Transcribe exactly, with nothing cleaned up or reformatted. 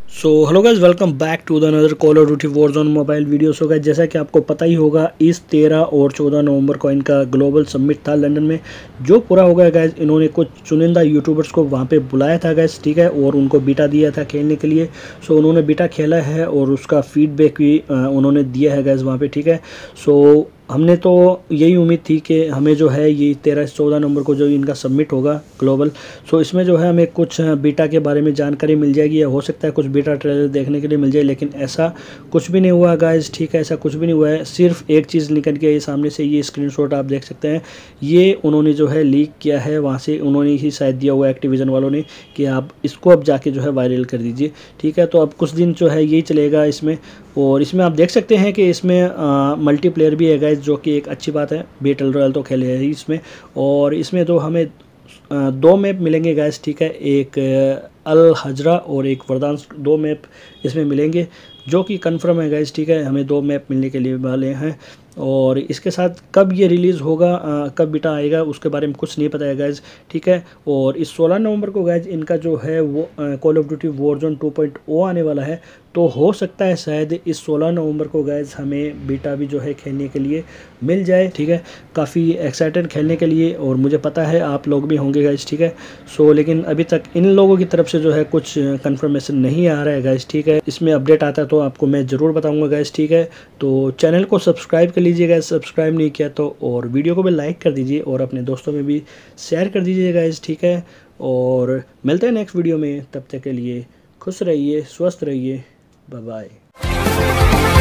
So hello guys, welcome back to the another Call of Duty Warzone mobile video. So guys, जैसा कि आपको पता ही होगा, इस तेरह और चौदह नवंबर को इनका ग्लोबल समिट था लंदन में, जो पूरा हो गया गाइस। इन्होंने कुछ चुनिंदा यूट्यूबर्स को वहाँ पे बुलाया था गाइस, ठीक है, और उनको बीटा दिया था खेलने के लिए। सो उन्होंने बीटा खेला है और उसका फीडबैक भी अ, उन्होंने दिया है गाइस वहाँ पे, ठीक है। सो हमने तो यही उम्मीद थी कि हमें जो है ये तेरह से चौदह नंबर को जो इनका सबमिट होगा ग्लोबल, सो इसमें जो है हमें कुछ बीटा के बारे में जानकारी मिल जाएगी, या हो सकता है कुछ बीटा ट्रेलर देखने के लिए मिल जाए, लेकिन ऐसा कुछ भी नहीं हुआ गाइस, ठीक है। ऐसा कुछ भी नहीं हुआ है। सिर्फ एक चीज़ निकल के ये सामने से, ये स्क्रीनशॉट आप देख सकते हैं, ये उन्होंने जो है लीक किया है वहाँ से, उन्होंने ही शायद दिया हुआ एक्टिविजन वालों ने कि आप इसको अब जाके जो है वायरल कर दीजिए, ठीक है। तो अब कुछ दिन जो है यही चलेगा इसमें, और इसमें आप देख सकते हैं कि इसमें मल्टीप्लेयर भी है गाइस, जो कि एक अच्छी बात है। बैटल रॉयल तो खेले है ही इसमें, और इसमें तो हमें अ, दो मैप मिलेंगे गाइस, ठीक है। एक अ, अल हजरा और एक वरदान, दो मैप इसमें मिलेंगे, जो कि कंफर्म है गाइस, ठीक है। हमें दो मैप मिलने के लिए वाले हैं, और इसके साथ कब ये रिलीज़ होगा, अ, कब बीटा आएगा, उसके बारे में कुछ नहीं पता है गाइस, ठीक है। और इस सोलह नवंबर को गाइस इनका जो है वो Call of Duty Warzone two point o आने वाला है। तो हो सकता है शायद इस सोलह नवंबर को गाइस हमें बीटा भी जो है खेलने के लिए मिल जाए, ठीक है। काफ़ी एक्साइटेड खेलने के लिए, और मुझे पता है आप लोग भी होंगे गाइस, ठीक है। सो लेकिन अभी तक इन लोगों की तरफ से जो है कुछ कंफर्मेशन नहीं आ रहा है गाइस, ठीक है। इसमें अपडेट आता है तो आपको मैं ज़रूर बताऊंगा गाइस, ठीक है। तो चैनल को सब्सक्राइब कर लीजिए गाइस, सब्सक्राइब नहीं किया तो, और वीडियो को भी लाइक कर दीजिए और अपने दोस्तों में भी शेयर कर दीजिए गाइस, ठीक है। और मिलते हैं नेक्स्ट वीडियो में, तब तक के लिए खुश रहिए, स्वस्थ रहिए, बाय बाय।